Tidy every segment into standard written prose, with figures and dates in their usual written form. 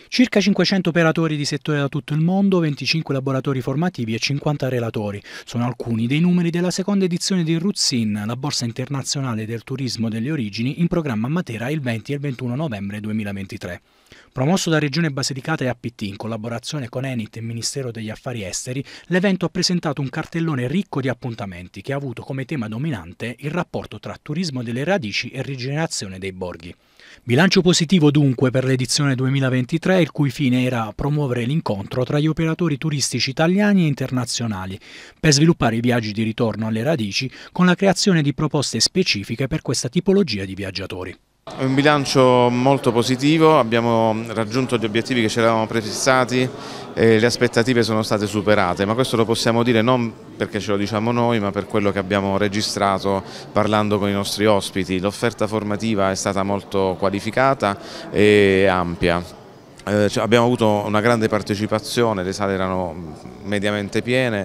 Circa 500 operatori di settore da tutto il mondo, 25 laboratori formativi e 50 relatori. Sono alcuni dei numeri della seconda edizione di RUTSIN, la borsa internazionale del turismo delle origini, in programma a Matera il 20 e il 21 novembre 2023. Promosso da Regione Basilicata e APT in collaborazione con Enit e Ministero degli Affari Esteri, l'evento ha presentato un cartellone ricco di appuntamenti che ha avuto come tema dominante il rapporto tra turismo delle radici e rigenerazione dei borghi. Bilancio positivo dunque per l'edizione 2023, il cui fine era promuovere l'incontro tra gli operatori turistici italiani e internazionali per sviluppare i viaggi di ritorno alle radici con la creazione di proposte specifiche per questa tipologia di viaggiatori. È un bilancio molto positivo, abbiamo raggiunto gli obiettivi che ci eravamo prefissati e le aspettative sono state superate, ma questo lo possiamo dire non perché ce lo diciamo noi, ma per quello che abbiamo registrato parlando con i nostri ospiti. L'offerta formativa è stata molto qualificata e ampia. Abbiamo avuto una grande partecipazione, le sale erano mediamente piene,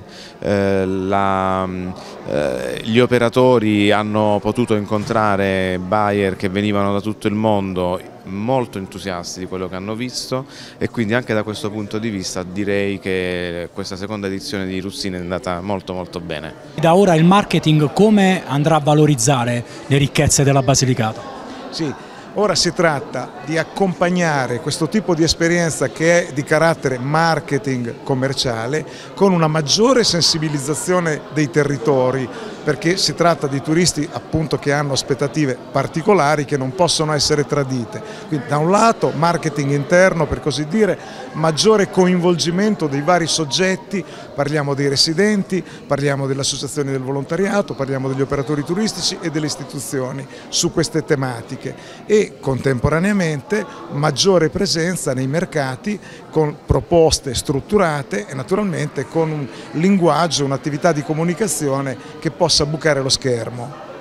gli operatori hanno potuto incontrare buyer che venivano da tutto il mondo, molto entusiasti di quello che hanno visto, e quindi anche da questo punto di vista direi che questa seconda edizione di RUTSIN è andata molto bene. Da ora il marketing come andrà a valorizzare le ricchezze della Basilicata? Sì. Ora si tratta di accompagnare questo tipo di esperienza che è di carattere marketing commerciale con una maggiore sensibilizzazione dei territori, perché si tratta di turisti appunto che hanno aspettative particolari che non possono essere tradite. Quindi da un lato marketing interno, per così dire, maggiore coinvolgimento dei vari soggetti, parliamo dei residenti, parliamo delle associazioni del volontariato, parliamo degli operatori turistici e delle istituzioni su queste tematiche, e contemporaneamente maggiore presenza nei mercati con proposte strutturate e naturalmente con un linguaggio, un'attività di comunicazione che possa bucare lo schermo.